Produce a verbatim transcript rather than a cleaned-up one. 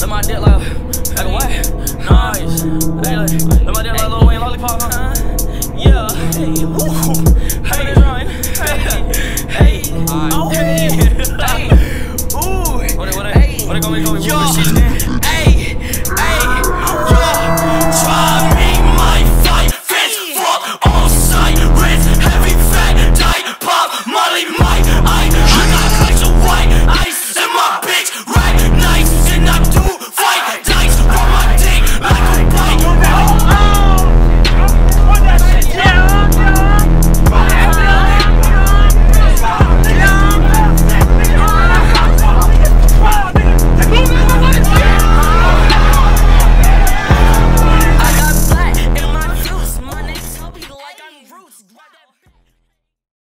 Let my dick like, like a what? Nice. Hey, like, let my dick like Lil Wayne lollipop, huh? Yeah. Hey, ooh. Hey, hey, hey, oh, hey, hey, ooh. What it, what it, what it gonna be, gonna be, hey, hey, yo, try.